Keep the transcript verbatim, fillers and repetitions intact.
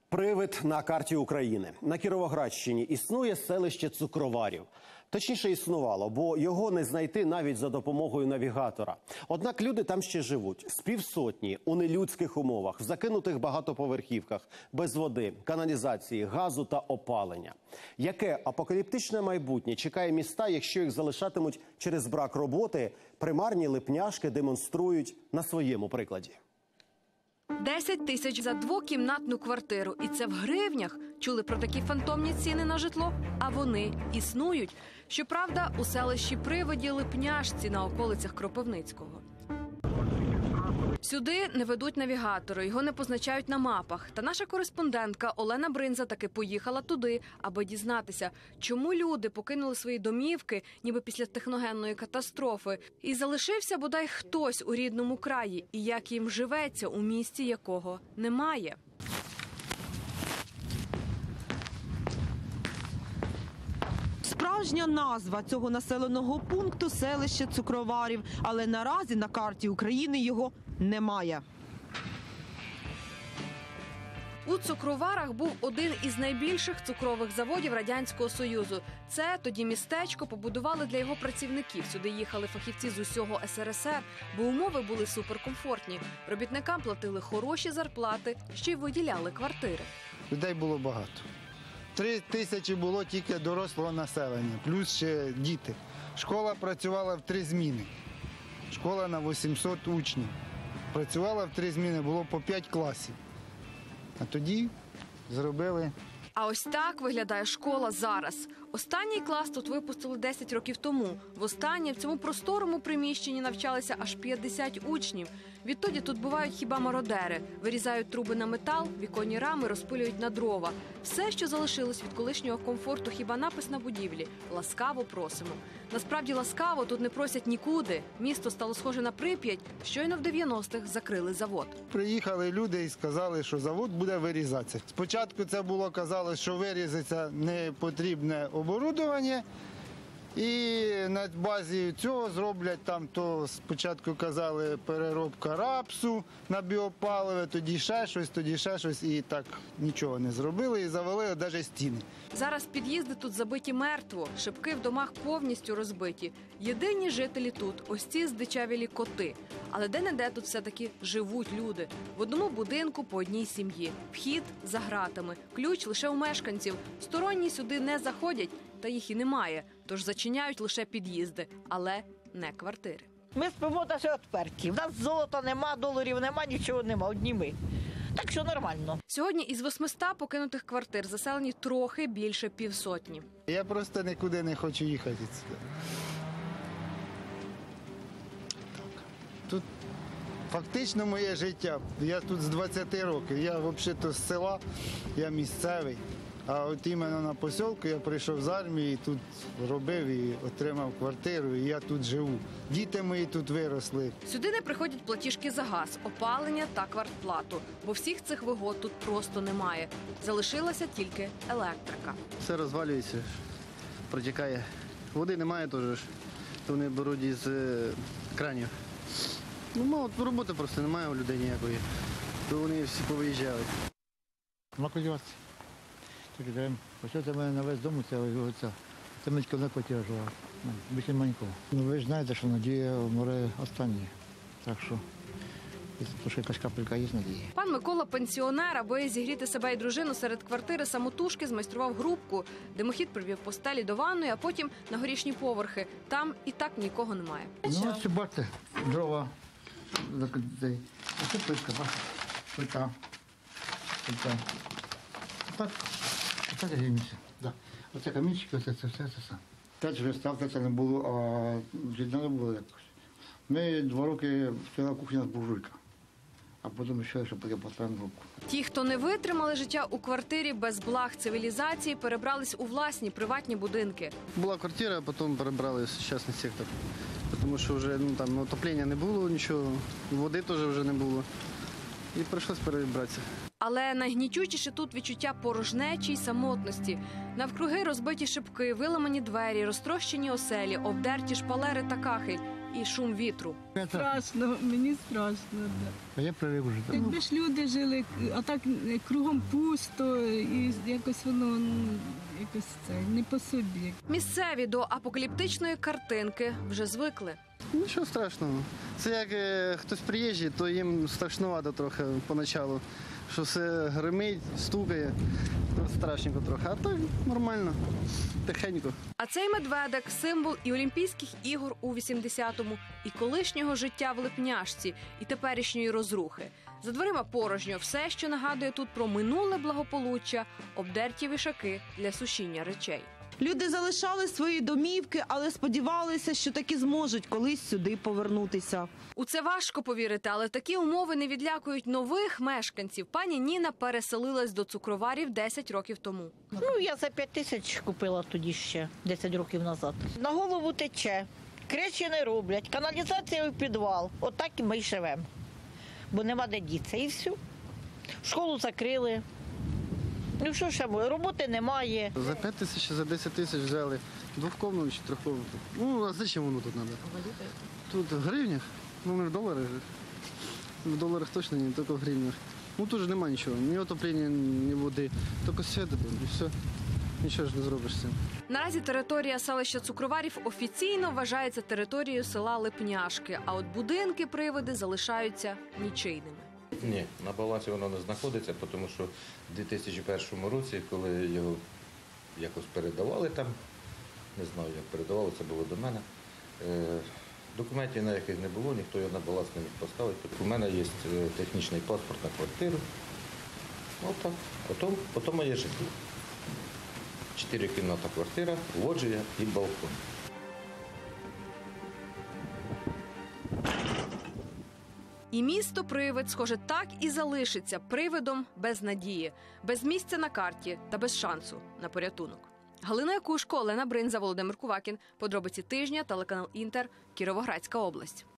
Привид на карті України. На Кіровоградщині існує селище Цукроварів. Точніше, існувало, бо його не знайти навіть за допомогою навігатора. Однак люди там ще живуть. З півсотні, у нелюдських умовах, в закинутих багатоповерхівках, без води, каналізації, газу та опалення. Яке апокаліптичне майбутнє чекає міста, якщо їх залишатимуть через брак роботи, примарні липняшки демонструють на своєму прикладі. десять тисяч за двокімнатну квартиру. І це в гривнях. Чули про такі фантомні ціни на житло? А вони існують. Щоправда, у селищі Привиді Липняшці на околицях Кропивницького. Сюди не ведуть навігатори, його не позначають на мапах. Та наша кореспондентка Олена Бринза таки поїхала туди, аби дізнатися, чому люди покинули свої домівки, ніби після техногенної катастрофи, і залишився бодай хтось у рідному краї, і як їм живеться у місті, якого немає. Справжня назва цього населеного пункту – селище Цукроварів, але наразі на карті України його немає. У Цукроварах був один із найбільших цукрових заводів Радянського Союзу. Це тоді містечко побудували для його працівників. Сюди їхали фахівці з усього ес ер ес ер, бо умови були суперкомфортні. Робітникам платили хороші зарплати, ще й виділяли квартири. Людей було багато. Три тисячі було тільки дорослого населення, плюс ще діти. Школа працювала в три зміни. Школа на вісімсот учнів. Працювала в три зміни, було по п'ять класів. А тоді зробили... А ось так виглядає школа зараз. Останній клас тут випустили десять років тому. Востаннє в цьому просторому приміщенні навчалися аж п'ятдесят учнів. Відтоді тут бувають хіба мародери. Вирізають труби на метал, віконні рами розпилюють на дрова. Все, що залишилось від колишнього комфорту, хіба напис на будівлі. Ласкаво просимо. Насправді ласкаво тут не просять нікуди. Місто стало схоже на Прип'ять. Щойно в дев'яностих закрили завод. Приїхали люди і сказали, що завод буде вирізатися. Спочатку це було, казали, що вирізаться непотрібне оборудовання. І на базі цього зроблять там, то спочатку казали переробка рапсу на біопаливо, тоді ще щось, тоді ще щось. І так нічого не зробили і завалили навіть стіни. Зараз під'їзди тут забиті мертво, шибки в домах повністю розбиті. Єдині жителі тут – ось ці здичавілі коти. Але де-не-де тут все-таки живуть люди. В одному будинку по одній сім'ї. Вхід за гратами. Ключ лише у мешканців. Сторонні сюди не заходять, та їх і немає. Тож зачиняють лише під'їзди, але не квартири. Ми спимо навіть відперті. У нас золота нема, доларів нема, нічого нема, одні ми. Так що нормально. Сьогодні із восьмисот покинутих квартир заселені трохи більше півсотні. Я просто нікуди не хочу їхати сюди. Тут фактично моє життя. Я тут з двадцяти років. Я взагалі-то з села, я місцевий. А от іменно на посілку я прийшов з армії, тут робив і отримав квартиру, і я тут живу. Діти мої тут виросли. Сюди не приходять платіжки за газ, опалення та квартплату, бо всіх цих вигод тут просто немає. Залишилася тільки електрика. Все розвалюється, протікає. Води немає теж, то вони беруть із е, кранів. Ну, мало, роботи просто немає у людей ніякої, то вони всі повиїжджали. Накодіватися. Так, даємо. Почати мене на весь дому, це оця. Це митько не хотіла жила. Більше манько. Ну, ви ж знаєте, що надія море останнє. Так що, якщо якась капелька є, надія. Пан Микола пенсіонер, аби зігріти себе і дружину серед квартири самотужки, змайстрував грубку. Димохід привів постелі до ванної, а потім на горішні поверхи. Там і так нікого немає. Ну, ось бачите, дрова. Це плитка, бачите. Плита. Плита. Так. Це гріміться. Да. Оце камінчики, оце це все, це саме. Теж виставки це не було, а життя не було якось. Ми два роки стояла кухня з буржуйка, а потім ще, щоб я поставив руку. Ті, хто не витримали життя у квартирі без благ цивілізації, перебрались у власні приватні будинки. Була квартира, а потім перебрали в частний сектор. Тому що вже ну, там, отоплення не було нічого, води теж вже не було. І прийшлось перебратися. Але найгнітючіше тут відчуття порожнечі й самотності. Навкруги розбиті шибки, виламані двері, розтрощені оселі, обдерті шпалери та кахель. і шум вітру. Страшно, мені страшно. Да. А я привик вже. Якби ж люди жили, а так кругом пусто, і якось воно ну, якось це не по собі. Місцеві до апокаліптичної картинки вже звикли. Нічого страшного. Це як е, хтось приїжджий, то їм страшнувато трохи поначалу. Що все гримить, стукає, то страшненько трохи. А так нормально, тихенько. А цей медведик – символ і Олімпійських ігор у вісімдесятому, і колишнього життя в Липняшці, і теперішньої розрухи. За дверима порожньо, все, що нагадує тут про минуле благополуччя, обдерті вішаки для сушіння речей. Люди залишали свої домівки, але сподівалися, що таки зможуть колись сюди повернутися. У це важко повірити, але такі умови не відлякують нових мешканців. Пані Ніна переселилась до Цукроварів десять років тому. Ну, я за п'ять тисяч купила тоді ще, десять років назад. На голову тече, кречі не роблять, каналізація в підвал. Отак і ми й живемо. Бо нема де дітися. І все. Школу закрили. Ну що ще, роботи немає. За п'ять тисяч, за десять тисяч взяли двохкомнатну чи трьохкомнатну. Ну, а зачем воно тут треба? Тут в гривнях, ну не в доларах. В доларах точно ні, тільки в гривнях. Ну тут ж немає нічого, ні отоплення, ні води, тільки світ і все. Нічого ж не зробиш з цим. Наразі територія селища Цукроварів офіційно вважається територією села Липняшки, а от будинки-привиди залишаються нічийними. Ні, на балансі воно не знаходиться, тому що в дві тисячі першому році, коли його якось передавали там, не знаю, як передавали, це було до мене, е, документів ніяких не було, ніхто його на баланс не міг поставити. У мене є технічний паспорт на квартиру. Отак. Потім, потім моє житло. Чотирикімнатна квартира, лоджія і балкон. І місто-привид, схоже, так і залишиться привидом без надії, без місця на карті та без шансу на порятунок. Галина Якушко, Олена Бринза, Володимир Кувакін. Подробиці тижня, телеканал Інтер, Кіровоградська область.